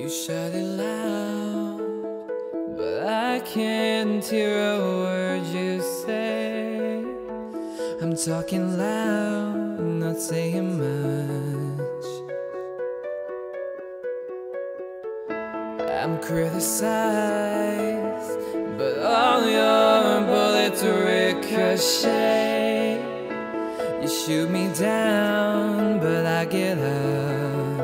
You shout it loud, but I can't hear a word you say. I'm talking loud, not saying much. I'm criticized, but all your bullets ricochet. You shoot me down, but I get up.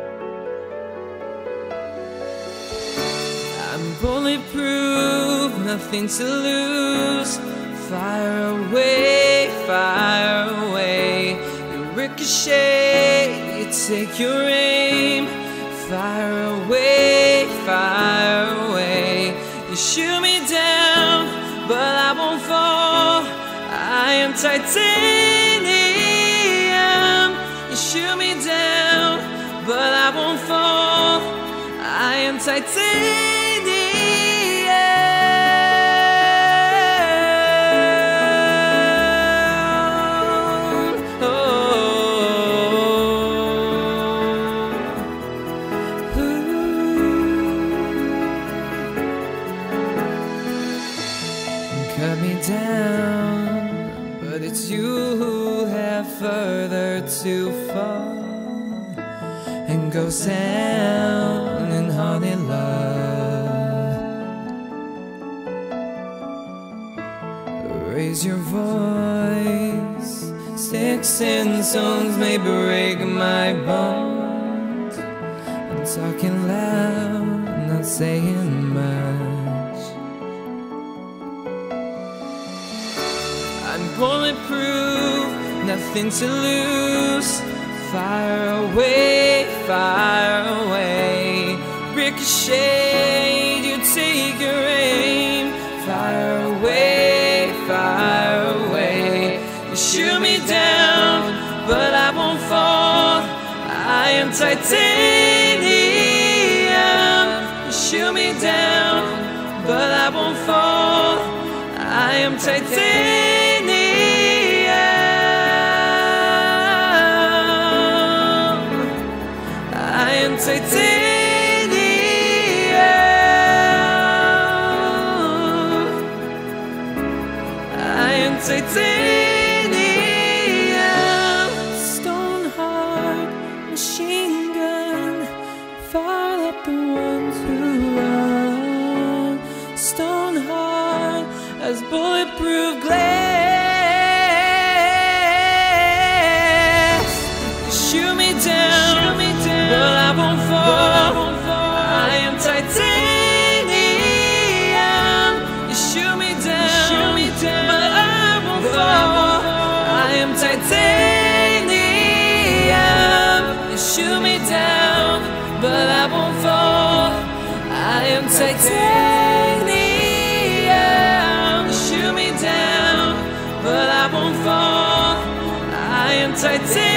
I'm bulletproof, nothing to lose. Fire away, fire away. You ricochet, you take your aim. Fire away, fire away. You shoot me down, but I won't fall. I am titanium. You shoot me down, but I won't fall. I am titanium. Cut me down, but it's you who have further to fall and go down in honey love. Raise your voice, sticks and stones may break my bones. I'm talking loud, not saying much. I'm bulletproof, nothing to lose. Fire away, fire away. Ricochet, you take your aim. Fire away, fire away. You shoot me down, but I won't fall. I am titanium. You shoot me down, but I won't fall. I am titanium. Titanium. I am titanium. Stone heart, machine gun, fire up the ones who run. Stone heart as bulletproof glass. You shoot me down, but I won't fall. I am titanium. You shoot me down, but I won't fall. I am titanium. You shoot me down, but I won't fall. I am titanium. You shoot me down, but I won't fall. I am titanium.